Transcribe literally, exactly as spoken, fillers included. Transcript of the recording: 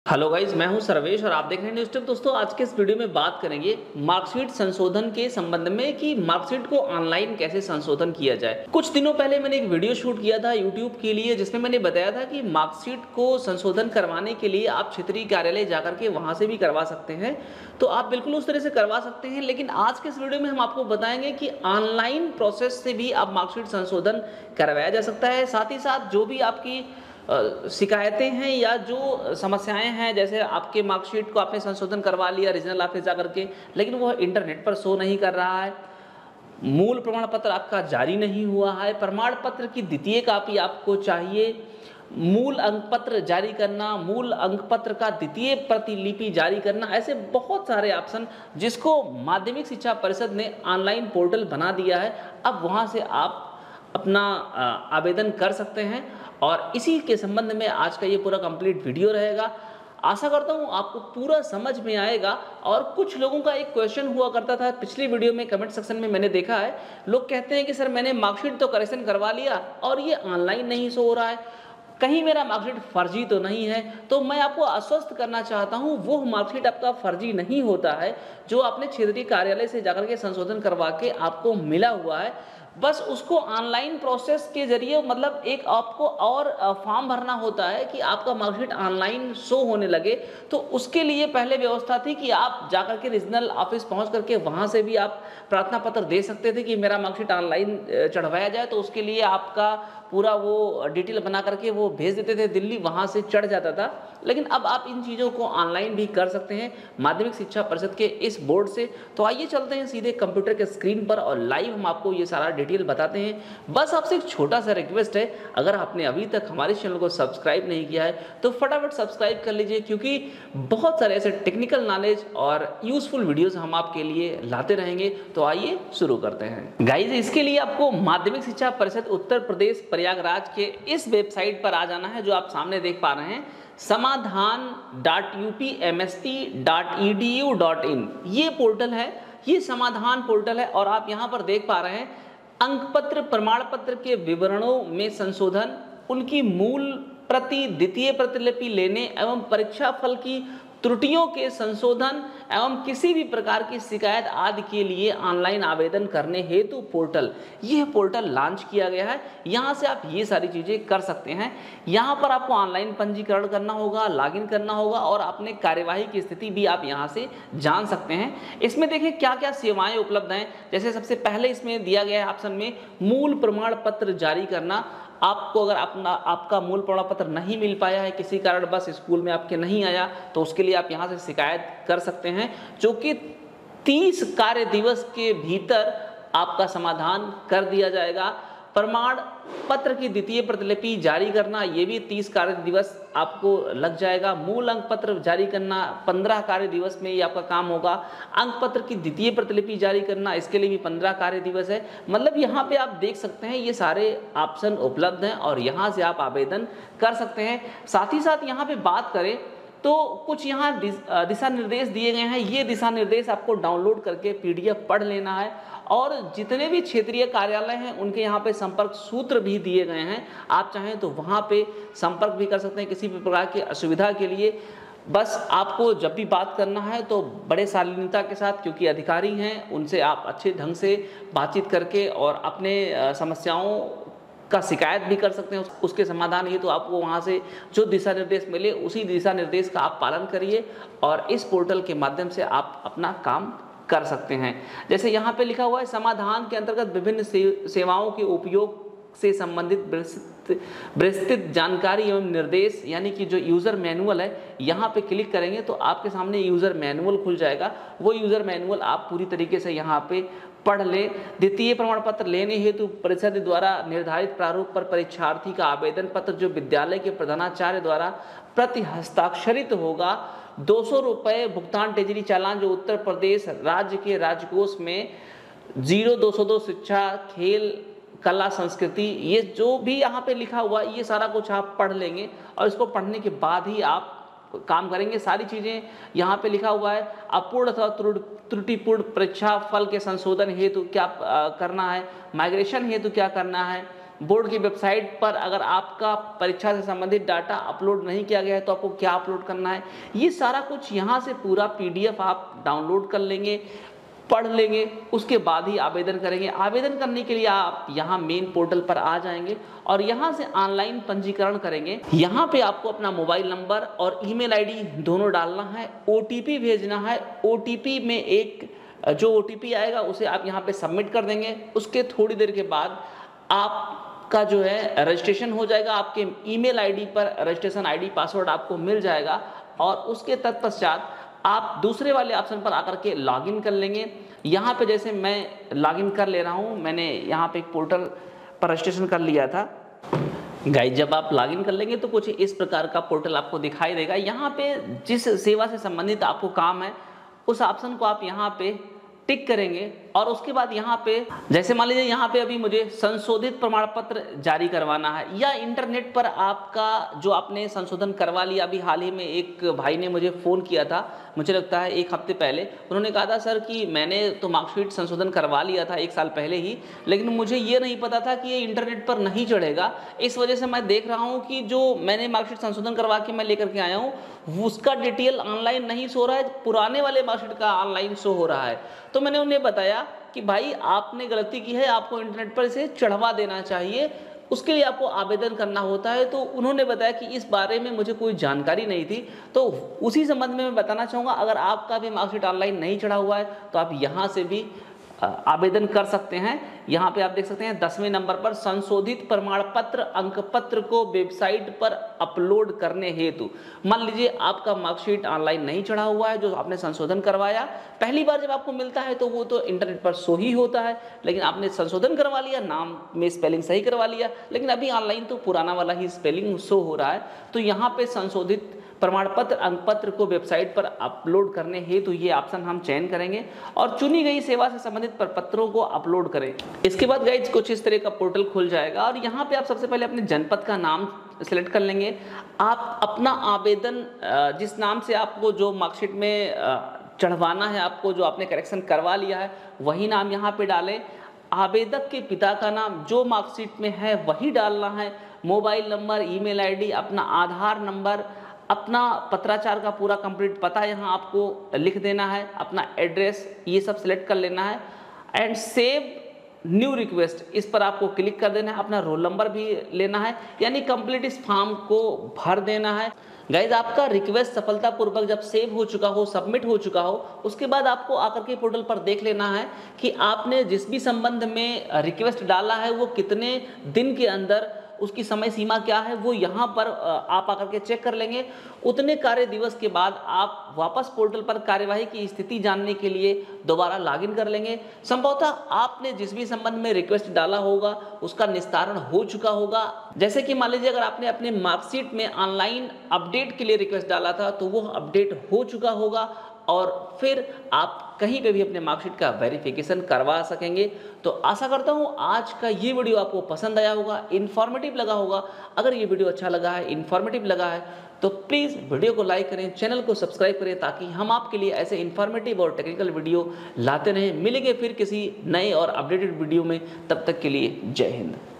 Hello guys, मैं हूं सर्वेश और आप देख रहे हैं न्यूज़ टिप। दोस्तों, आज के इस वीडियो में बात करेंगे मार्कशीट संशोधन के संबंध में कि मार्कशीट को ऑनलाइन कैसे संशोधन किया जाए। कुछ दिनों पहले मैंने एक वीडियो शूट किया था यूट्यूब के लिए, जिसमें मैंने बताया था कि मार्कशीट को संशोधन करवाने के लिए आप क्षेत्रीय कार्यालय जाकर के वहां से भी करवा सकते हैं। तो आप बिल्कुल उस तरह से करवा सकते हैं, लेकिन आज के इस वीडियो में हम आपको बताएंगे कि ऑनलाइन प्रोसेस से भी आप मार्कशीट संशोधन करवाया जा सकता है। साथ ही साथ जो भी आपकी शिकायतें हैं या जो समस्याएं हैं, जैसे आपके मार्कशीट को आपने संशोधन करवा लिया रीजनल ऑफिस जाकर के, लेकिन वह इंटरनेट पर शो नहीं कर रहा है, मूल प्रमाण पत्र आपका जारी नहीं हुआ है, प्रमाण पत्र की द्वितीय कॉपी आपको चाहिए, मूल अंक पत्र जारी करना, मूल अंक पत्र का द्वितीय प्रतिलिपि जारी करना, ऐसे बहुत सारे ऑप्शन जिसको माध्यमिक शिक्षा परिषद ने ऑनलाइन पोर्टल बना दिया है। अब वहां से आप अपना आवेदन कर सकते हैं और इसी के संबंध में आज का ये पूरा कंप्लीट वीडियो रहेगा। आशा करता हूँ आपको पूरा समझ में आएगा। और कुछ लोगों का एक क्वेश्चन हुआ करता था पिछली वीडियो में, कमेंट सेक्शन में मैंने देखा है, लोग कहते हैं कि सर मैंने मार्कशीट तो करेक्शन करवा लिया और ये ऑनलाइन नहीं शो हो रहा है, कहीं मेरा मार्कशीट फर्जी तो नहीं है। तो मैं आपको आश्वस्त करना चाहता हूं, वो मार्कशीट आपका फर्जी नहीं होता है जो आपने क्षेत्रीय कार्यालय से जाकर के संशोधन करवा के आपको मिला हुआ है। बस उसको ऑनलाइन प्रोसेस के जरिए, मतलब एक आपको और फॉर्म भरना होता है कि आपका मार्कशीट ऑनलाइन शो होने लगे। तो उसके लिए पहले व्यवस्था थी कि आप जाकर के रीजनल ऑफिस पहुंच करके वहां से भी आप प्रार्थना पत्र दे सकते थे कि मेरा मार्कशीट ऑनलाइन चढ़वाया जाए। तो उसके लिए आपका पूरा वो डिटेल बना करके वो भेज देते थे दिल्ली, वहां से चढ़ जाता था। लेकिन अब आप इन चीज़ों को ऑनलाइन भी कर सकते हैं माध्यमिक शिक्षा परिषद के इस बोर्ड से। तो आइए चलते हैं सीधे कंप्यूटर के स्क्रीन पर और लाइव हम आपको ये सारा डिटेल बताते हैं। बस आपसे एक छोटा सा रिक्वेस्ट है, अगर आपने अभी तक हमारे चैनल को सब्सक्राइब नहीं किया है तो फटाफट सब्सक्राइब कर लीजिए, क्योंकि बहुत सारे ऐसे टेक्निकल नॉलेज और यूजफुल वीडियोस हम आपके लिए लाते रहेंगे। तो आइए शुरू करते हैं गाइज। इसके लिए आपको माध्यमिक शिक्षा परिषद उत्तर प्रदेश प्रयागराज के इस वेबसाइट पर आ जाना है जो आप सामने देख पा रहे हैं, समाधान dot U P M S T dot E D U dot in. ये पोर्टल है, ये समाधान पोर्टल है और आप यहाँ पर देख पा रहे हैं अंक पत्र प्रमाण पत्र के विवरणों में संशोधन, उनकी मूल प्रति द्वितीय प्रतिलिपि लेने एवं परीक्षा फल की त्रुटियों के संशोधन एवं किसी भी प्रकार की शिकायत आदि के लिए ऑनलाइन आवेदन करने हेतु पोर्टल, यह पोर्टल लॉन्च किया गया है। यहाँ से आप ये सारी चीज़ें कर सकते हैं। यहाँ पर आपको ऑनलाइन पंजीकरण करना होगा, लॉगिन करना होगा और अपने कार्यवाही की स्थिति भी आप यहाँ से जान सकते हैं। इसमें देखिए क्या क्या सेवाएं उपलब्ध हैं। जैसे सबसे पहले इसमें दिया गया है ऑप्शन में मूल प्रमाण पत्र जारी करना। आपको अगर अपना आपका मूल प्रमाण पत्र नहीं मिल पाया है, किसी कारण बस स्कूल में आपके नहीं आया, तो उसके लिए आप यहाँ से शिकायत कर सकते हैं, जो कि तीस कार्य दिवस के भीतर आपका समाधान कर दिया जाएगा। प्रमाण पत्र की द्वितीय प्रतिलिपि जारी करना, ये भी तीस कार्य दिवस आपको लग जाएगा। मूल अंक पत्र जारी करना पंद्रह कार्य दिवस में ये आपका काम होगा। अंक पत्र की द्वितीय प्रतिलिपि जारी करना, इसके लिए भी पंद्रह कार्य दिवस है। मतलब यहाँ पे आप देख सकते हैं ये सारे ऑप्शन उपलब्ध हैं और यहाँ से आप आवेदन कर सकते हैं। साथ ही साथ यहाँ पे बात करें तो कुछ यहाँ दिशा निर्देश दिए गए हैं। ये दिशा निर्देश आपको डाउनलोड करके पी डी एफ पढ़ लेना है और जितने भी क्षेत्रीय कार्यालय हैं उनके यहाँ पे संपर्क सूत्र भी दिए गए हैं। आप चाहें तो वहाँ पे संपर्क भी कर सकते हैं किसी भी प्रकार की असुविधा के लिए। बस आपको जब भी बात करना है तो बड़े शालीनता के साथ, क्योंकि अधिकारी हैं, उनसे आप अच्छे ढंग से बातचीत करके और अपने समस्याओं का शिकायत भी कर सकते हैं। उसके समाधान हेतु तो आपको वहाँ से जो दिशा निर्देश मिले उसी दिशा निर्देश का आप पालन करिए और इस पोर्टल के माध्यम से आप अपना काम कर सकते हैं। जैसे यहाँ पे लिखा हुआ है, समाधान के अंतर्गत विभिन्न से, सेवाओं के उपयोग से संबंधित विस्तृत जानकारी एवं निर्देश, यानी कि जो यूज़र मैनुअल है, यहाँ पे क्लिक करेंगे तो आपके सामने यूज़र मैनुअल खुल जाएगा। वो यूज़र मैनुअल आप पूरी तरीके से यहाँ पे पढ़ ले। द्वितीय प्रमाण पत्र लेने हेतु परिषद द्वारा निर्धारित प्रारूप पर परीक्षार्थी का आवेदन पत्र जो विद्यालय के प्रधानाचार्य द्वारा प्रति हस्ताक्षरित होगा, दो सौ रुपये भुगतान ट्रेजरी चालान जो उत्तर प्रदेश राज्य के राजकोष में जीरो दो सौ दो शिक्षा खेल कला संस्कृति, ये जो भी यहाँ पे लिखा हुआ ये सारा कुछ आप पढ़ लेंगे और इसको पढ़ने के बाद ही आप काम करेंगे। सारी चीज़ें यहाँ पे लिखा हुआ है। अपूर्ण अथवा त्रुटिपूर्ण परीक्षा फल के संशोधन हेतु क्या करना है, माइग्रेशन हेतु क्या करना है, बोर्ड की वेबसाइट पर अगर आपका परीक्षा से संबंधित डाटा अपलोड नहीं किया गया है तो आपको क्या अपलोड करना है, ये सारा कुछ यहाँ से पूरा पीडीएफ आप डाउनलोड कर लेंगे, पढ़ लेंगे, उसके बाद ही आवेदन करेंगे। आवेदन करने के लिए आप यहाँ मेन पोर्टल पर आ जाएंगे और यहाँ से ऑनलाइन पंजीकरण करेंगे। यहाँ पे आपको अपना मोबाइल नंबर और ईमेल आईडी दोनों डालना है, ओटीपी भेजना है। ओटीपी में एक जो ओटीपी आएगा उसे आप यहाँ पे सबमिट कर देंगे। उसके थोड़ी देर के बाद आपका जो है रजिस्ट्रेशन हो जाएगा। आपके ईमेल आईडी पर रजिस्ट्रेशन आईडी पासवर्ड आपको मिल जाएगा और उसके तत्पश्चात आप दूसरे वाले ऑप्शन पर आकर के लॉगिन कर लेंगे। यहाँ पे जैसे मैं लॉगिन कर ले रहा हूँ, मैंने यहाँ पे एक पोर्टल पर रजिस्ट्रेशन कर लिया था। गाइस, जब आप लॉगिन कर लेंगे तो कुछ इस प्रकार का पोर्टल आपको दिखाई देगा। यहाँ पे जिस सेवा से संबंधित आपको काम है उस ऑप्शन को आप यहाँ पे टिक करेंगे और उसके बाद यहाँ पे जैसे मान लीजिए यहाँ पे अभी मुझे संशोधित प्रमाण पत्र जारी करवाना है, या इंटरनेट पर आपका जो आपने संशोधन करवा लिया। अभी हाल ही में एक भाई ने मुझे फ़ोन किया था, मुझे लगता है एक हफ्ते पहले। उन्होंने कहा था सर कि मैंने तो मार्कशीट संशोधन करवा लिया था एक साल पहले ही, लेकिन मुझे ये नहीं पता था कि ये इंटरनेट पर नहीं चढ़ेगा। इस वजह से मैं देख रहा हूँ कि जो मैंने मार्कशीट संशोधन करवा के मैं लेकर के आया हूँ उसका डिटेल ऑनलाइन नहीं शो रहा है, पुराने वाले मार्कशीट का ऑनलाइन शो हो रहा है। तो मैंने उन्हें बताया कि भाई आपने गलती की है, आपको इंटरनेट पर इसे चढ़वा देना चाहिए, उसके लिए आपको आवेदन करना होता है। तो उन्होंने बताया कि इस बारे में मुझे कोई जानकारी नहीं थी। तो उसी संबंध में मैं बताना चाहूँगा, अगर आपका भी मार्कशीट ऑनलाइन नहीं चढ़ा हुआ है तो आप यहाँ से भी आवेदन कर सकते हैं। यहाँ पे आप देख सकते हैं दसवें नंबर पर संशोधित प्रमाण पत्र अंक पत्र को वेबसाइट पर अपलोड करने हेतु। मान लीजिए आपका मार्कशीट ऑनलाइन नहीं चढ़ा हुआ है, जो आपने संशोधन करवाया, पहली बार जब आपको मिलता है तो वो तो इंटरनेट पर शो ही होता है, लेकिन आपने संशोधन करवा लिया, नाम में स्पेलिंग सही करवा लिया, लेकिन अभी ऑनलाइन तो पुराना वाला ही स्पेलिंग शो हो रहा है। तो यहाँ पे संशोधित प्रमाण पत्र अंक पत्र को वेबसाइट पर अपलोड करने हेतु तो ये ऑप्शन हम चयन करेंगे और चुनी गई सेवा से संबंधित प्रपत्रों को अपलोड करें। इसके बाद गाइस कुछ इस तरह का पोर्टल खुल जाएगा और यहाँ पे आप सबसे पहले अपने जनपद का नाम सेलेक्ट कर लेंगे। आप अपना आवेदन जिस नाम से आपको जो मार्कशीट में चढ़वाना है, आपको जो आपने करेक्शन करवा लिया है वही नाम यहाँ पे डालें। आवेदक के पिता का नाम जो मार्कशीट में है वही डालना है। मोबाइल नंबर, ईमेल आईडी, अपना आधार नंबर, अपना पत्राचार का पूरा कंप्लीट पता यहाँ आपको लिख देना है, अपना एड्रेस ये सब सिलेक्ट कर लेना है एंड सेव न्यू रिक्वेस्ट इस पर आपको क्लिक कर देना है। अपना रोल नंबर भी लेना है, यानी कंप्लीट इस फॉर्म को भर देना है। गाइज, आपका रिक्वेस्ट सफलतापूर्वक जब सेव हो चुका हो, सबमिट हो चुका हो, उसके बाद आपको आकर के पोर्टल पर देख लेना है कि आपने जिस भी संबंध में रिक्वेस्ट डाला है वो कितने दिन के अंदर, उसकी समय सीमा क्या है, वो यहाँ पर आप आकर के चेक कर लेंगे। उतने कार्य दिवस के बाद आप वापस पोर्टल पर कार्यवाही की स्थिति जानने के लिए दोबारा लॉगिन कर लेंगे। संभवतः आपने जिस भी संबंध में रिक्वेस्ट डाला होगा उसका निस्तारण हो चुका होगा। जैसे कि मान लीजिए अगर आपने अपने मार्कशीट में ऑनलाइन अपडेट के लिए रिक्वेस्ट डाला था तो वो अपडेट हो चुका होगा और फिर आप कहीं पे भी अपने मार्कशीट का वेरिफिकेशन करवा सकेंगे। तो आशा करता हूँ आज का ये वीडियो आपको पसंद आया होगा, इन्फॉर्मेटिव लगा होगा। अगर ये वीडियो अच्छा लगा है, इन्फॉर्मेटिव लगा है तो प्लीज़ वीडियो को लाइक करें, चैनल को सब्सक्राइब करें ताकि हम आपके लिए ऐसे इन्फॉर्मेटिव और टेक्निकल वीडियो लाते रहें। मिलेंगे फिर किसी नए और अपडेटेड वीडियो में, तब तक के लिए जय हिंद।